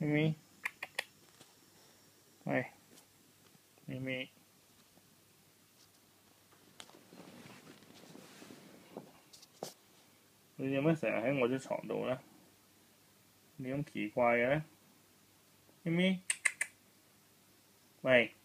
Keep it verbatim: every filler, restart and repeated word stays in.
咪咪，喂，咪咪，你做咩成日喺我張床度咧？你咁奇怪嘅咧？咪咪，喂。